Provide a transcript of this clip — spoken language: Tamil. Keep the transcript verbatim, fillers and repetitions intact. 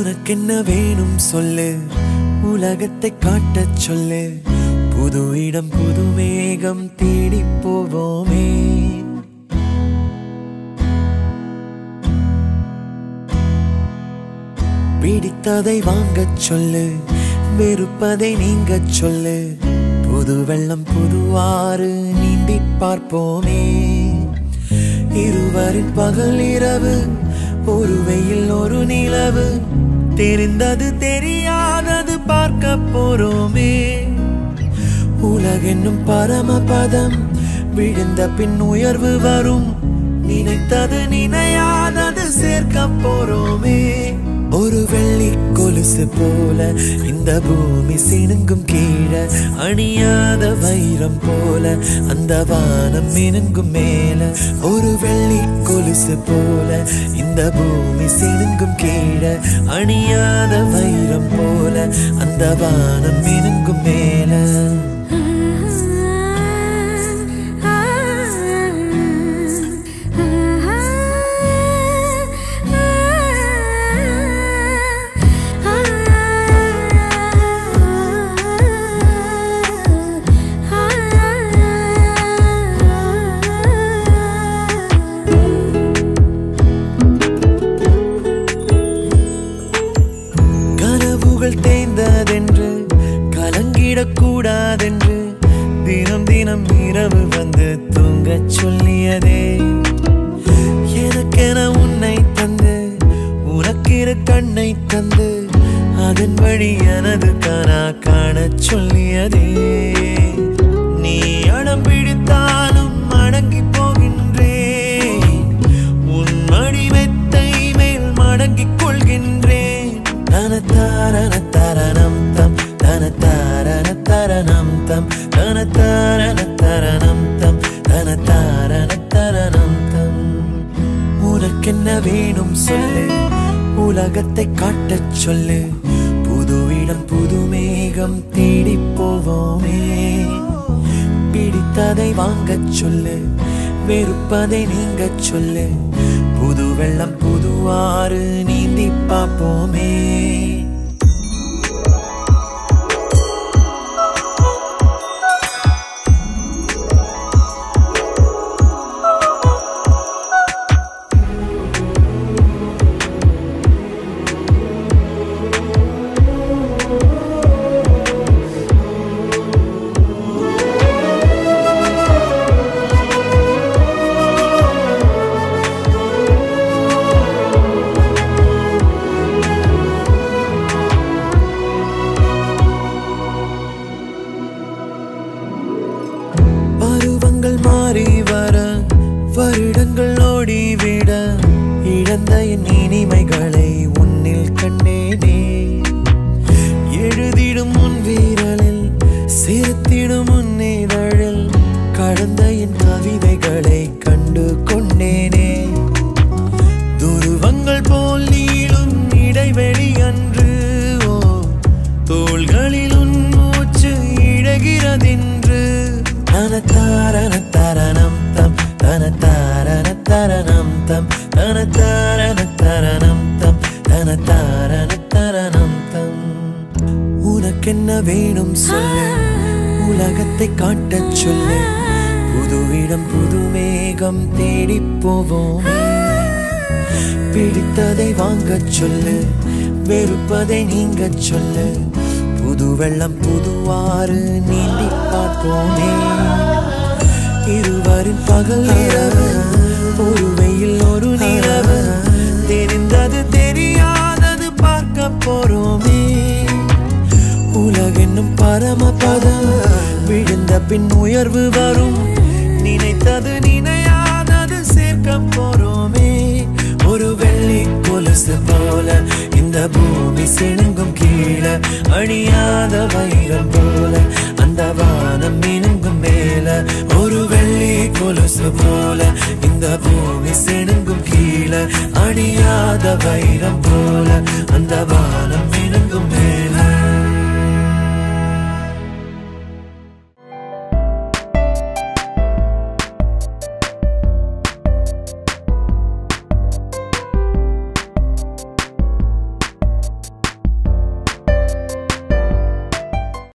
உனக்கென்ன வேணும் சொல்லு, உலகத்தை காட்டச் சொல்லு. புது இடம் புது மேகம் தேடி போவோமே. பிடித்ததை வாங்கச் சொல்லு, வெறுப்பதை நீங்கச் சொல்லு. புது வெள்ளம் புது ஆறு நீந்தி பார்ப்போமே. இருவரின் பகல் இரவு, ஒரு வெயில் ஒரு நிலவு. தெரிந்தது தெரியாதது பார்க்க போறோமே. உலகென்னும் பரமபதம், விழுந்த பின் உயர்வு வரும். நினைத்தது நினையாதது சேர்க்க போறோமே. ஒரு வெள்ளி கொலுசு போல இந்த பூமி சினுங்கும் கீழே, அணியாத வைரம் போல அந்த வானம் மினுங்கும் மேல. ஒரு வெள்ளி கொலுசு போல இந்த பூமி சினுங்கும் கீழே, அணியாத வைரம் போல அந்த வானம் மினுங்கும் மேல. தேய்ந்ததென்று கலங்கிடக்கூடாதென்று தினம் தினம் இரவு வந்து தூங்கச் சொல்லியதே. எனக்கென உன்னை தந்து உனக்கிரு கண்ணை தந்து அதன் வழி எனது கனா காணச் சொல்லியதே. நீ அடம் பிடித்தாலும் அடங்கி போகின்றேன், உன் மடி மெத்தை மேல் மடங்கிக் கொள்கின்றேன். தனத்தாரண தரணம் தம் தனத்தாரண தரணம் தம் தனத்தாரண தரணம் தம் தனத்தாரண தரணம் தம். உனக்கென்ன வேணும் சொல்லு, உலகத்தை காட்டச் சொல்லு. புது இடம் புது மேகம் தேடி போவோமே. பிடித்ததை வாங்கச் சொல்லு, வெறுப்பதை நீங்கச் சொல்லு. புது வெள்ளம் புது ஆறு நீந்தி பார்ப்போமே. மாறி வர வருடங்கள் ஓடிவிட, இழந்த என் இனிமைகளை உன்னில் கண்டேனே. எழுதிடும் உன் வீரலில் சிரித்திடும் உன் இதழில் கடந்த என் கவிதைகளை கண்டு கொண்டேனே. துருவங்கள் போல் நீளும் இடைவெளி அன்று, ஓ தோள்களில் உன் மூச்சு இழகிறதென்று. தனத்தாரண தரணம் தம் தனத்தாரண தரணம் தம் தனத்தாரண தரணம் தம் தனத்தாரண தரணம் தம். உனக்கென்ன வேணும் சொல்லு, உலகத்தை காட்டச் சொல்லு. புது இடம் புது மேகம் தேடி போவோம். பிடித்ததை வாங்கச் சொல்லு, வெறுப்பதை நீங்கச் சொல்லு. புது வெள்ளம் புது ஆறு நீந்தி பார்ப்போமே. இருவரின் பகல் இரவு, ஒரு வெயில் ஒரு நிலவு. தெரிந்தது தெரியாதது பார்க்க போறோமே. உலகென்னும் பரமபதம், விழுந்த பின் உயர்வு வரும். நினைத்தது நினையாதது சேர்க்க போறோமே. ஒரு வெள்ளி கொலுசு போல இந்த பூமி சினுங்கும் கீழே, அணியாத வைரம் போல அந்த வானம் மினுங்கும் மேல. ஒரு வெள்ளி கொலுசு போல இந்த பூமி சினுங்கும் கீழே, அணியாத வைரம் போல அந்த வானம்